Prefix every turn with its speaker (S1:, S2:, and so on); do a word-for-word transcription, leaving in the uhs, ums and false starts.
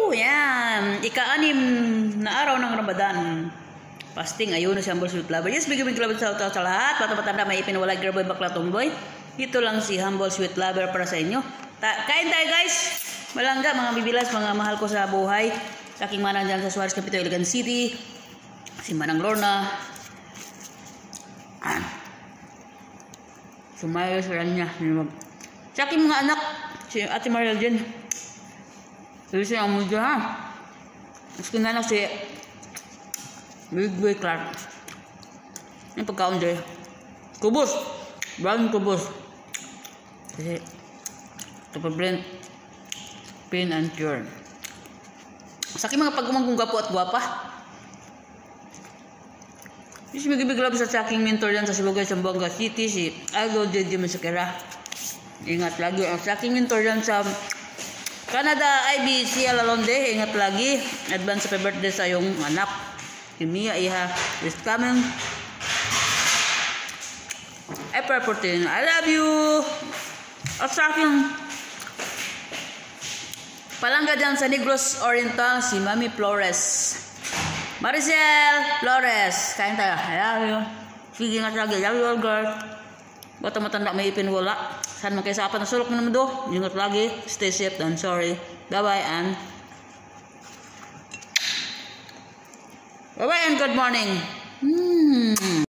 S1: Woo! Yan. Ika-anim na araw ng Ramadan. Fasting, ayun na si Humble Sweet Lover. Yes, bigyan bigyan sa sa sa lahat. Patapatanda may ipinawala graboy bakla tomboy. Ito lang si Humble Sweet Lover para sa inyo. Ta kain tayo guys. Malangga, mga bibilas, mga mahal ko sa buhay. Sa aking manang dyan sa Suarez, Capito, Iligan City. Si Manang Lorna. Ah. Sumayo sa niya. Sa aking mga anak, si Ate Mariel dyan. Sabi siya ang mudya ha. Mas kinanak si Big Boy Clark. Yung pagkaon dyan. Kubos. Brown kubos. Kasi ito pa blend. Pin and pure. Sa aking mga pagkumang kung gwapo at gwapa. Si Big Love sa aking mentor yan sa Sibugay, Zamboanga City. Si Aldo J J Masakera. Ingat lagi. Ang sa aking mentor yan sa Canada, I B C Alalonde. Ingat lagi. Advance happy birthday sa iyong anak. Mia Iha is coming April fourteen. I love you. At sa aking palangga dyan sa Negros Oriental, si Mami Flores. Maricel Flores. Kain tayo. I love you. Sige nga lagi. I love you all girl. Bata matanda may ipinwala. Saan man kayo sa apat na sulok na naman do. Ingat lagi. Stay safe and sorry. Bye bye and bye bye and good morning. Hmm.